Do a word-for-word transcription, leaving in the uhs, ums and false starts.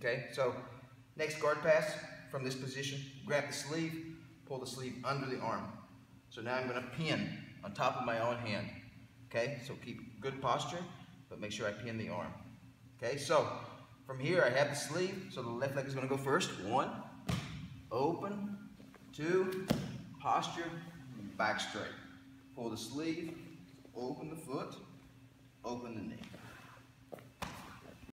Okay, so next guard pass from this position, grab the sleeve, pull the sleeve under the arm. So now I'm going to pin on top of my own hand. Okay, so keep good posture, but make sure I pin the arm. Okay, so from here I have the sleeve, so the left leg is going to go first. One, open, two, posture, back straight. Pull the sleeve, open the foot, open the knee.